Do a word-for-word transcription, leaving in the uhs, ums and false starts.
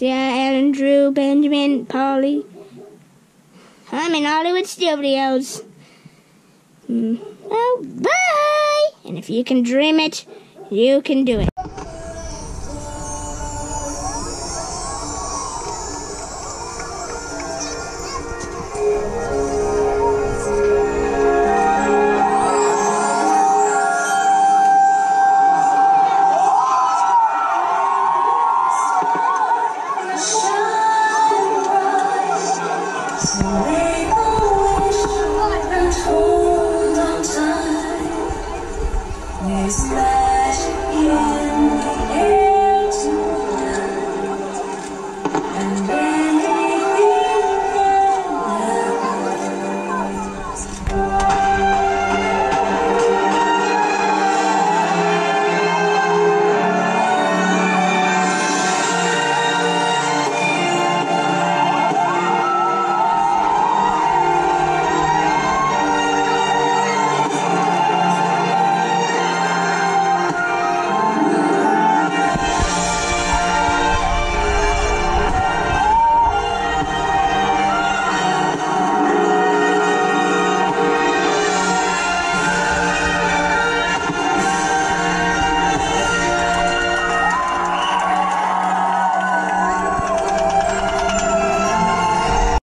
Alicia, Ellen, Drew, Benjamin, Polly. I'm in Hollywood Studios. Mm. Oh, bye! And if you can dream it, you can do it.